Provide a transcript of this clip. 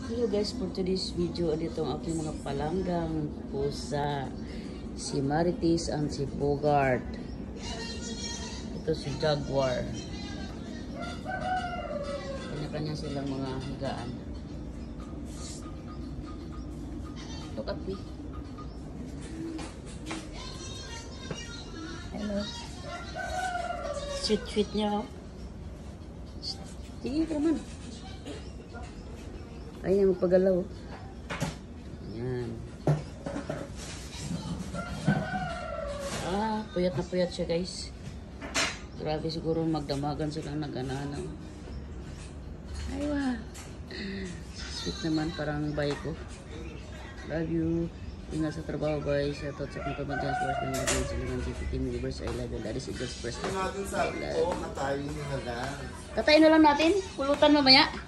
Hello guys, for today's video, dito ang aking mga palanggang pusa. Si Marites and si Bogart. Ito si Jaguar. Kanya-kanya silang mga higaan. Look at me. Hello. Sweet-sweet niya. Sige, naman. Ay, magpagalaw. Ayan. Puyat na puyat siya guys. Grabe siguro magdamagan silang nag-ananaw. Aywa. Sweet naman, parang bay ko. Love you. Ingat sa trabaho guys. Sa tot sa kong pamagyan sa oras na nilagay sa mga GPT members. I love you. That is it just first. Natin sabi ko, katayin na lang. Katayin na lang natin. Pulutan mamaya.